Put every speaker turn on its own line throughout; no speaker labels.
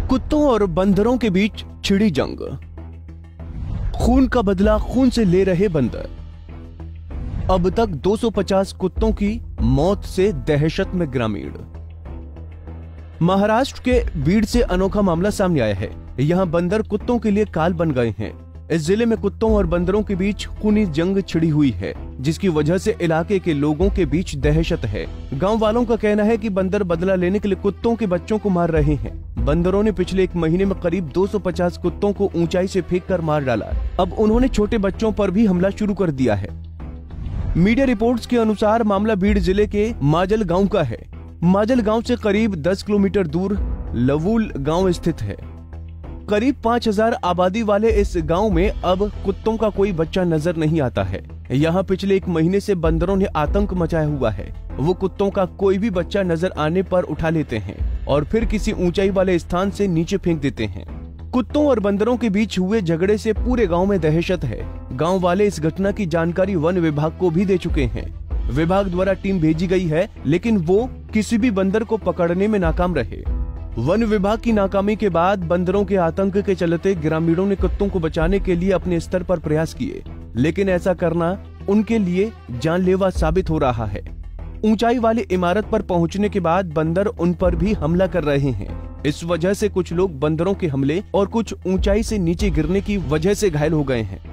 कुत्तों और बंदरों के बीच छिड़ी जंग। खून का बदला खून से ले रहे बंदर। अब तक 250 कुत्तों की मौत से दहशत में ग्रामीण। महाराष्ट्र के बीड से अनोखा मामला सामने आया है। यहां बंदर कुत्तों के लिए काल बन गए हैं। इस जिले में कुत्तों और बंदरों के बीच खूनी जंग छिड़ी हुई है, जिसकी वजह से इलाके के लोगों के बीच दहशत है। गांव वालों का कहना है कि बंदर बदला लेने के लिए कुत्तों के बच्चों को मार रहे हैं। बंदरों ने पिछले एक महीने में करीब 250 कुत्तों को ऊंचाई से फेंककर मार डाला। अब उन्होंने छोटे बच्चों पर भी हमला शुरू कर दिया है। मीडिया रिपोर्ट्स के अनुसार मामला बीड जिले के माजल गांव का है। माजल गांव से करीब 10 किलोमीटर दूर लवूल गांव स्थित है। करीब 5000 आबादी वाले इस गांव में अब कुत्तों का कोई बच्चा नजर नहीं आता है। यहाँ पिछले एक महीने से बंदरों ने आतंक मचाया हुआ है। वो कुत्तों का कोई भी बच्चा नजर आने पर उठा लेते हैं और फिर किसी ऊंचाई वाले स्थान से नीचे फेंक देते हैं। कुत्तों और बंदरों के बीच हुए झगड़े से पूरे गांव में दहशत है। गांव वाले इस घटना की जानकारी वन विभाग को भी दे चुके हैं। विभाग द्वारा टीम भेजी गई है, लेकिन वो किसी भी बंदर को पकड़ने में नाकाम रहे। वन विभाग की नाकामी के बाद बंदरों के आतंक के चलते ग्रामीणों ने कुत्तों को बचाने के लिए अपने स्तर पर प्रयास किए, लेकिन ऐसा करना उनके लिए जानलेवा साबित हो रहा है। ऊंचाई वाली इमारत पर पहुंचने के बाद बंदर उन पर भी हमला कर रहे हैं। इस वजह से कुछ लोग बंदरों के हमले और कुछ ऊंचाई से नीचे गिरने की वजह से घायल हो गए हैं।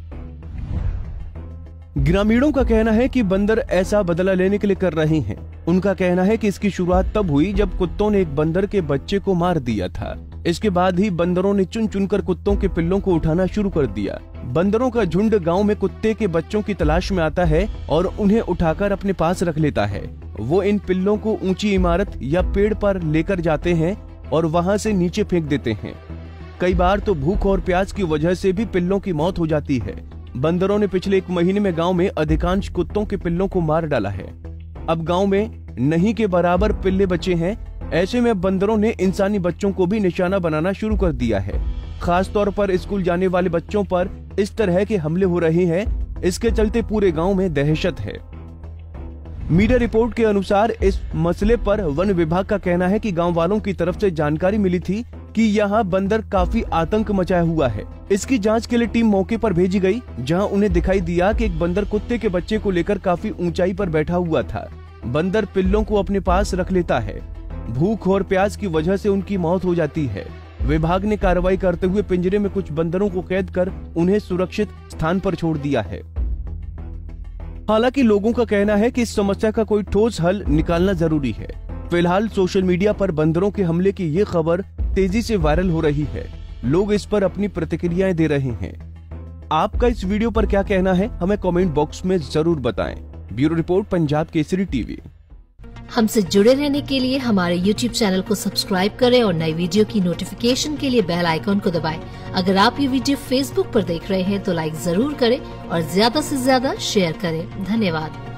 ग्रामीणों का कहना है कि बंदर ऐसा बदला लेने के लिए कर रहे हैं। उनका कहना है कि इसकी शुरुआत तब हुई जब कुत्तों ने एक बंदर के बच्चे को मार दिया था। इसके बाद ही बंदरों ने चुन चुनकर कुत्तों के पिल्लों को उठाना शुरू कर दिया। बंदरों का झुंड गांव में कुत्ते के बच्चों की तलाश में आता है और उन्हें उठाकर अपने पास रख लेता है। वो इन पिल्लों को ऊंची इमारत या पेड़ पर लेकर जाते हैं और वहां से नीचे फेंक देते हैं। कई बार तो भूख और प्यास की वजह से भी पिल्लों की मौत हो जाती है। बंदरों ने पिछले एक महीने में गांव में अधिकांश कुत्तों के पिल्लों को मार डाला है। अब गांव में नहीं के बराबर पिल्ले बचे हैं। ऐसे में बंदरों ने इंसानी बच्चों को भी निशाना बनाना शुरू कर दिया है। खास तौर पर स्कूल जाने वाले बच्चों पर इस तरह के हमले हो रहे हैं। इसके चलते पूरे गांव में दहशत है। मीडिया रिपोर्ट के अनुसार इस मसले पर वन विभाग का कहना है कि गांव वालों की तरफ से जानकारी मिली थी कि यहाँ बंदर काफी आतंक मचाया हुआ है। इसकी जांच के लिए टीम मौके पर भेजी गई, जहां उन्हें दिखाई दिया कि एक बंदर कुत्ते के बच्चे को लेकर काफी ऊंचाई पर बैठा हुआ था। बंदर पिल्लों को अपने पास रख लेता है। भूख और प्यास की वजह से उनकी मौत हो जाती है। विभाग ने कार्रवाई करते हुए पिंजरे में कुछ बंदरों को कैद कर उन्हें सुरक्षित स्थान पर छोड़ दिया है। हालांकि लोगों का कहना है कि इस समस्या का कोई ठोस हल निकालना जरूरी है। फिलहाल सोशल मीडिया पर बंदरों के हमले की ये खबर तेजी से वायरल हो रही है। लोग इस पर अपनी प्रतिक्रियाएं दे रहे हैं। आपका इस वीडियो पर क्या कहना है, हमें कमेंट बॉक्स में जरूर बताएं। Bureau report, Punjab Kesari TV.
हमसे जुड़े रहने के लिए हमारे YouTube चैनल को सब्सक्राइब करें और नई वीडियो की नोटिफिकेशन के लिए बेल आइकॉन को दबाएं। अगर आप ये वीडियो Facebook पर देख रहे हैं तो लाइक जरूर करें और ज्यादा से ज्यादा शेयर करें। धन्यवाद।